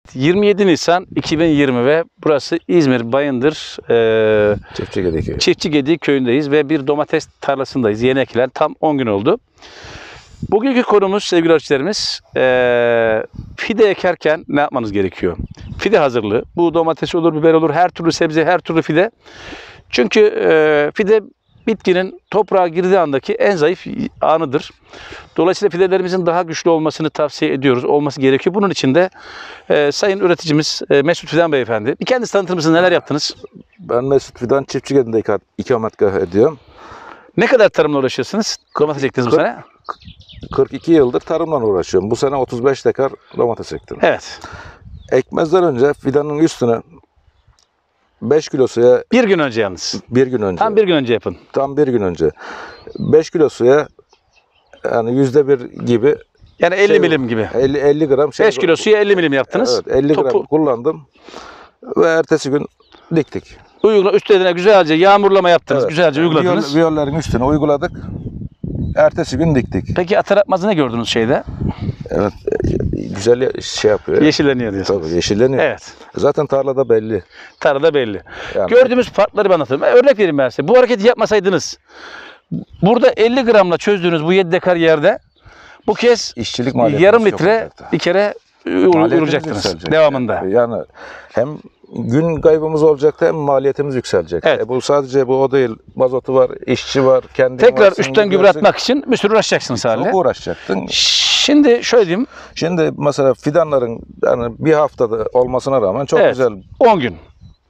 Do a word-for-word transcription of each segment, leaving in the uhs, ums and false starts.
yirmi yedi Nisan iki bin yirmi ve burası İzmir Bayındır e, Çiftçigedi köyü. Çiftçigedi köyündeyiz ve bir domates tarlasındayız. Yeni ekilen tam on gün oldu. Bugünkü konumuz sevgili ölçülerimiz e, fide ekerken ne yapmanız gerekiyor? Fide hazırlığı. Bu domates olur, biber olur, her türlü sebze, her türlü fide. Çünkü e, fide bitkinin toprağa girdiği andaki en zayıf anıdır. Dolayısıyla fidelerimizin daha güçlü olmasını tavsiye ediyoruz. Olması gerekiyor. Bunun için de e, sayın üreticimiz e, Mesut Fidan Beyefendi. Bir kendinizi tanıtır mısınız? Neler yaptınız? Ben Mesut Fidan, Çiftçigedi'nde ikametgah ediyorum. Ne kadar tarımla uğraşıyorsunuz? Domates ektiniz bu sene? kırk iki yıldır tarımla uğraşıyorum. Bu sene otuz beş dekar domates ektim. Evet. Ekmezden önce fidanın üstüne beş kilo suya, Bir gün önce yalnız. bir gün önce. Tam bir gün önce yapın. Tam bir gün önce. beş kilo suya, yani yüzde bir gibi. Yani elli şey, milim gibi. elli, elli gram. Şey, beş kilo suya elli milim yaptınız. Evet, elli Topu gram kullandım. Ve ertesi gün diktik. uygula, üstlerine güzelce yağmurlama yaptınız. Evet. Güzelce uyguladınız. Viyol, viyollerin üstüne uyguladık. Ertesi gün diktik. Peki atar atmazı ne gördünüz şeyde? Evet, güzel şey yapıyor. Yeşilleniyor diyorsunuz. Tabii yeşilleniyor. Evet. Zaten tarlada belli. Tarlada belli. Yani. Gördüğümüz farkları ben anlatayım. Örnek vereyim ben size. Bu hareketi yapmasaydınız burada elli gramla çözdüğünüz bu yedi dekar yerde bu kez İşçilik maliyeti yarım litre bir kere uğrayacaktınız devamında. Yani hem gün kaybımız olacaktı hem maliyetimiz yükselecek. Evet. E bu sadece bu o değil. Mazotu var, işçi var, kendi Tekrar üstten gübre atmak için bir sürü uğraşacaksınız haliyle. Çok uğraşacaktın. Şimdi şöyle diyeyim. Şimdi mesela fidanların yani bir haftada olmasına rağmen çok Evet. güzel. on gün.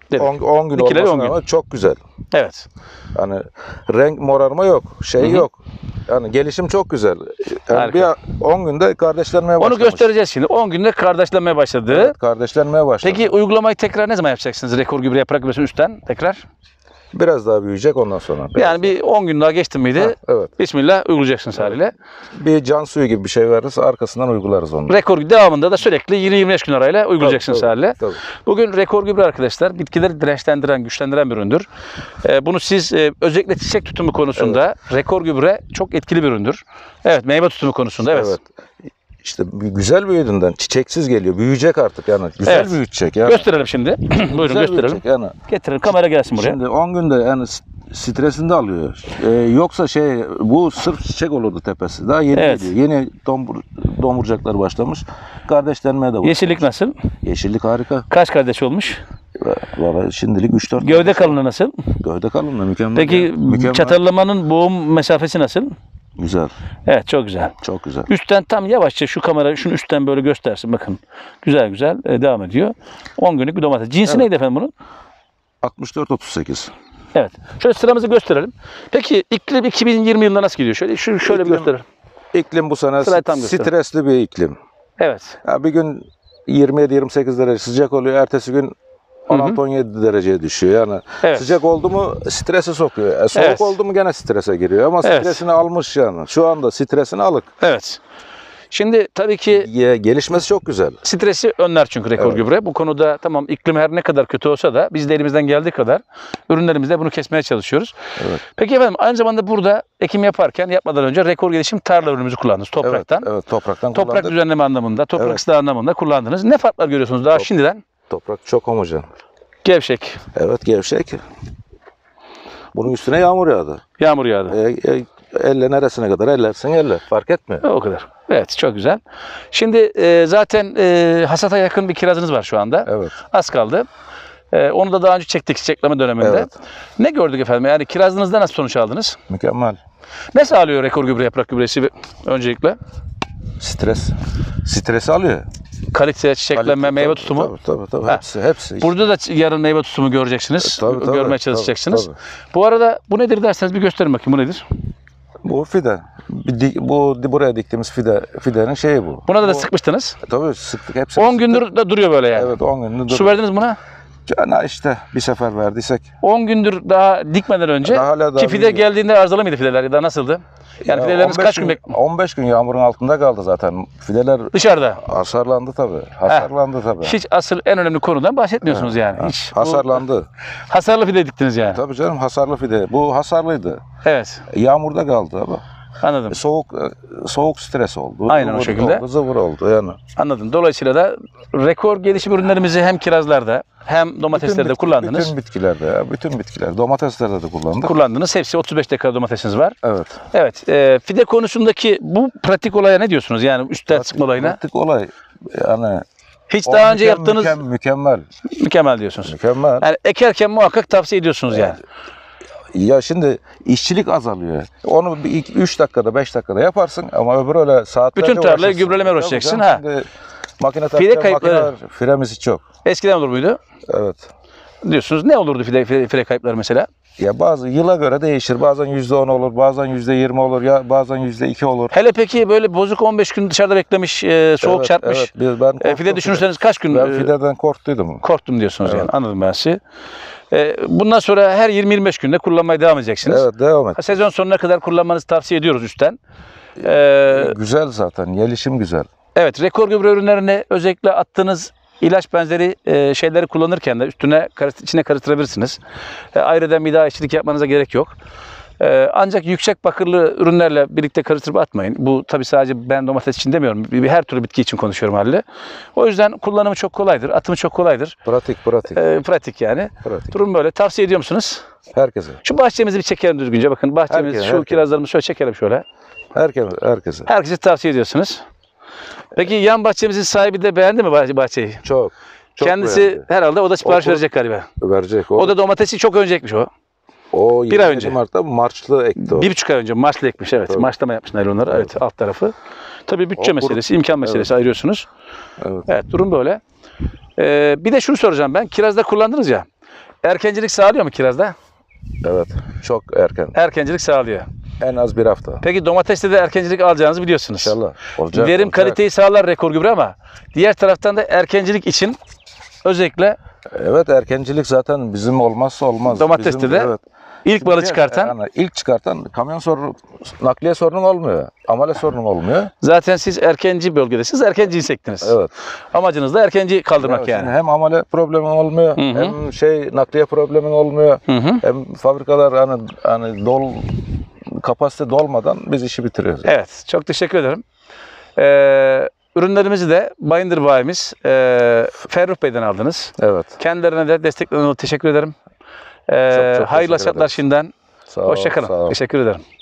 on gün Dikileri olmasına on gün. rağmen çok güzel. Evet. Yani renk morarma yok, şey Hı hı. yok. Yani gelişim çok güzel. Yani Harika. bir on günde kardeşlenmeye Onu başlamış. göstereceğiz şimdi. on günde kardeşlenmeye başladı. Evet, kardeşlenmeye başladı. Peki uygulamayı tekrar ne zaman yapacaksınız? Rekor gübre yaprak gübresini üstten tekrar. Biraz daha büyüyecek ondan sonra. Biraz Yani bir on gün daha geçti miydi? Ha, evet. Bismillah uygulayacaksınız Evet. haliyle. Bir can suyu gibi bir şey veririz, arkasından uygularız onu. Rekor devamında da sürekli yirmi yirmi beş gün arayla uygulayacaksınız Tabii, haliyle. tabii. Bugün rekor gübre arkadaşlar bitkileri dirençlendiren, güçlendiren bir üründür. Ee, bunu siz e, özellikle çiçek tutumu konusunda rekor gübre çok etkili bir üründür. Evet, meyve tutumu konusunda evet. Evet. İşte bir güzel büyüdüğünden çiçeksiz geliyor. Büyüyecek artık yani. Güzel Evet. büyütecek yani. Gösterelim şimdi. Buyurun Güzel gösterelim. büyüyecek yani. Getirelim kamera gelsin buraya. Şimdi on günde yani s- stresini de alıyor. Ee, yoksa şey bu sırf çiçek olurdu tepesi. Daha yeni Evet. geliyor. Yeni domur, domurcaklar başlamış. Kardeşlenmeye de başlamış. Yeşillik nasıl? Yeşillik harika. Kaç kardeş olmuş? Valla şimdilik üç dört. Gövde kalınlığı nasıl? Gövde kalınlığı mükemmel. Peki ya. Mükemmel. çatallamanın boğum mesafesi nasıl? Güzel. Evet çok güzel. Çok güzel. Üstten tam yavaşça şu kamera şunu üstten böyle göstersin bakın. Güzel güzel e, devam ediyor. on günlük bir domates. Cinsi Evet. neydi efendim bunun? altmış dört otuz sekiz. Evet. Şöyle sıramızı gösterelim. Peki iklim iki bin yirmi yılında nasıl gidiyor? Şöyle şu şöyle bir İklim- gösterelim. İklim bu sene Sırayı tam göster. stresli bir iklim. Evet. Ya bir gün yirmi yedi yirmi sekiz derece sıcak oluyor. Ertesi gün on altı on yedi dereceye düşüyor. Yani Evet. sıcak oldu mu strese sokuyor. E, soğuk Evet. oldu mu gene strese giriyor. Ama Evet. stresini almış yani. Şu anda stresini alık. Evet. Şimdi tabii ki Ye, gelişmesi çok güzel. stresi önler çünkü rekor Evet. gübre. Bu konuda tamam iklim her ne kadar kötü olsa da biz de elimizden geldiği kadar ürünlerimizde bunu kesmeye çalışıyoruz. Evet. Peki efendim aynı zamanda burada ekim yaparken yapmadan önce rekor gelişim tarla ürünümüzü kullandınız topraktan. Evet, evet topraktan Toprak kullandık. düzenleme anlamında, toprak Evet. ıslah anlamında kullandınız. Ne farklar görüyorsunuz daha Top- şimdiden? Toprak çok homojen. Gevşek, Evet gevşek. Bunun üstüne yağmur yağdı. yağmur yağdı. E, e, elle neresine kadar ellersin elle. Fark etmiyor. O kadar. Evet çok güzel. Şimdi e, zaten e, hasata yakın bir kirazınız var şu anda. Evet. Az kaldı. E, onu da daha önce çektik çiçekleme döneminde. Evet. Ne gördük efendim? Yani kirazınızda nasıl sonuç aldınız? Mükemmel. Ne sağlıyor rekor gübre yaprak gübresi bir- öncelikle? Stres. Stresi alıyor. Kalite, çiçeklenme, Kalite, meyve tabii, tutumu. Tabii tabii. tabii. Ha. Hepsi. hepsi. Burada da yarın meyve tutumu göreceksiniz. Tabii, tabii, Görmeye tabii, çalışacaksınız. tabii. Bu arada bu nedir derseniz bir gösterin bakayım bu nedir? Bu fide. Bir di- Bu di- buraya diktiğimiz fide, fidenin şeyi bu. Buna da, da Bu- sıkmıştınız. Tabii sıktık hepsini. on sıktık. gündür de duruyor böyle yani. Evet on gündür. Su verdiniz buna? Cana işte bir sefer verdiysek. on gündür daha dikmeden önce Daha hala daha ki fide büyüyor. geldiğinde arızalı mıydı fideler ya da nasıldı? Yani Ya fidelerimiz on beş kaç gün bek on beş gün yağmurun altında kaldı zaten. Fideler dışarıda? hasarlandı tabii. Hasarlandı tabii. Hiç asıl en önemli konudan bahsetmiyorsunuz yani. Ha, Hiç. Bu- hasarlandı. hasarlı fide diktiniz yani. Tabii canım hasarlı fide. Bu hasarlıydı. Evet. Yağmurda kaldı ama. Anladım. E, soğuk e, soğuk stres oldu. Aynen o Zıvır şekilde. Oldu, zıvır oldu yani. Anladım. Dolayısıyla da rekor gelişim ürünlerimizi hem kirazlarda hem domateslerde Bütün bitki- kullandınız. Bütün bitkilerde ya, bütün bitkiler. Domateslerde de kullandık. Kullandınız. Hepsi otuz beş dekar domatesiniz var. Evet. Evet. E, fide konusundaki bu pratik olaya ne diyorsunuz? Yani üstten sıkma olayına. Pratik olay yani Hiç o daha önce mükem- yaptığınız mükem- mükemmel. mükemmel diyorsunuz. Mükemmel. Yani ekerken muhakkak tavsiye ediyorsunuz yani. Ya şimdi işçilik azalıyor. Onu bir iki, üç dakikada beş dakikada yaparsın ama öbür öyle saatlerce Bütün tarlayı uğraşırsın. gübreleme Tabii uğraşacaksın, canım, ha. Şimdi makine Fide takacağım, kayıpları. makine var, firemiz çok. Eskiden olur muydu? Evet. Diyorsunuz. Ne olurdu fide, fide, fide kayıpları mesela? Ya bazı yıla göre değişir. Bazen yüzde on olur, bazen yüzde yirmi olur, ya bazen yüzde iki olur. Hele peki böyle bozuk on beş gün dışarıda beklemiş, e, soğuk Evet, çarpmış. Evet, biz- ben E, korktum fide düşünürseniz kaç gün Ben e, fideden korktuydum. korktum diyorsunuz Evet. yani. Anladım ben sizi. E, bundan sonra her yirmi yirmi beş günde kullanmaya devam edeceksiniz. Evet, devam et. Sezon sonuna kadar kullanmanızı tavsiye ediyoruz üstten. E, Güzel zaten, gelişim güzel. evet, rekor gübre ürünlerini özellikle attığınız ilaç benzeri e, şeyleri kullanırken de üstüne karıştı- içine karıştırabilirsiniz. E, ayrıca bir daha işçilik yapmanıza gerek yok. E, ancak yüksek bakırlı ürünlerle birlikte karıştırıp atmayın. Bu tabii sadece ben domates için demiyorum. Bir, bir her türlü bitki için konuşuyorum haliyle. O yüzden kullanımı çok kolaydır. Atımı çok kolaydır. Pratik, pratik, E, pratik yani. pratik. Durum böyle. Tavsiye ediyor musunuz? Herkese, Şu bahçemizi bir çekelim düzgünce. Bakın bahçemiz, Herkese, şu herkese. kirazlarımızı şöyle çekelim şöyle. herkese, herkese. Herkese tavsiye ediyorsunuz. Peki yan bahçemizin sahibi de beğendi mi bah- bahçeyi? Çok. Çok Kendisi beğendi. herhalde o da sipariş O- verecek galiba. Verecek. O, O da domatesi çok öncekmiş o. o bir ay yirmi önce. Mart'ta Marçlı ekti o. Bir buçuk ay önce Mars'la ekmiş, evet. Tabii. Mars'ta mı yapmış naylonları? Evet, alt tarafı. Tabii bütçe O kuru- meselesi, imkan meselesi Evet. ayırıyorsunuz. Evet. Evet, durum böyle. Ee, bir de şunu soracağım ben. Kirazda kullandınız ya. Erkencilik sağlıyor mu kirazda? Evet. Çok erken. Erkencilik sağlıyor. En az bir hafta. Peki domateste de erkencilik alacağınızı biliyorsunuz. İnşallah. Olacak. Verim olacak. kaliteyi sağlar rekor gübre ama diğer taraftan da erkencilik için özellikle Evet, erkencilik zaten bizim olmazsa olmaz. Domateste Bizim- de evet. ilk balı Şimdi, çıkartan yani ilk çıkartan kamyon sorunu, nakliye sorunun olmuyor. Amele sorunun olmuyor. zaten siz erkenci bölgedesiniz, erkenci insektiniz. Evet. Amacınız da erkenci kaldırmak Evet, yani. şimdi hem amele problemin olmuyor, Hı hı. hem şey nakliye problemin olmuyor. Hı hı. Hem fabrikalar hani hani dol kapasite dolmadan biz işi bitiriyoruz. Evet, çok teşekkür ederim. Ee, ürünlerimizi de Bayındır bayimiz e, Ferruh Bey'den aldınız. Evet. Kendilerine de desteklerine teşekkür ederim. Ee, Çok çok hayırlı teşekkür hasatlar ederiz. şimdiden. Sağ ol, Hoşça kalın. sağ ol. Teşekkür ederim.